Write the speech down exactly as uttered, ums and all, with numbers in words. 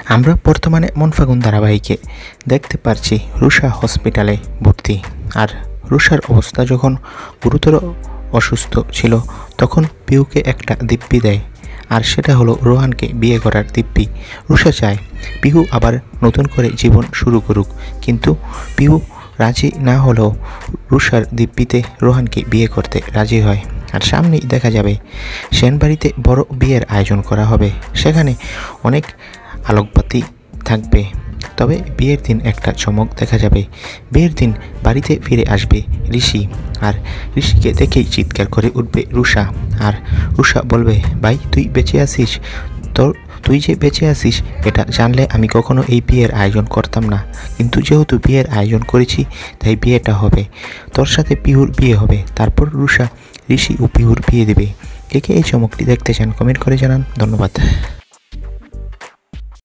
আমরা বর্তমানে মন ফাগুন ধারাবাহিকে দেখতে পারছি রুষা হসপিটালে ভর্তি। আর রুষার অবস্থা যখন গুরুতর অসুস্থ ছিল তখন পিহুকে একটা দিব্যি দেয়, আর সেটা হলো রোহানকে বিয়ে করার দিব্যি। রুষা চায় পিহু আবার নতুন করে জীবন শুরু করুক, কিন্তু পিহু রাজি না হলেও রুষার দিব্যিতে রোহানকে বিয়ে করতে রাজি হয়। আর সামনেই দেখা যাবে সেনবাড়িতে বড় বিয়ের আয়োজন করা হবে, সেখানে অনেক আলোকবাতি থাকবে। তবে বিয়ের দিন একটা চমক দেখা যাবে। বিয়ের দিন বাড়িতে ফিরে আসবে ঋষি, আর ঋষিকে দেখেই চিৎকার করে উঠবে রুষা। আর রুষা বলবে, ভাই তুই বেঁচে আছিস? তোর তুই যে বেঁচে আছিস এটা জানলে আমি কখনো এই বিয়ের আয়োজন করতাম না, কিন্তু যেহেতু বিয়ের আয়োজন করেছি তাই বিয়েটা হবে। তোর সাথে পিহুর বিয়ে হবে, তারপর রুষা ঋষি ও পিহুর বিয়ে দেবে। কে কে এই চমকটি দেখতে চান কমেন্ট করে জানান। ধন্যবাদ।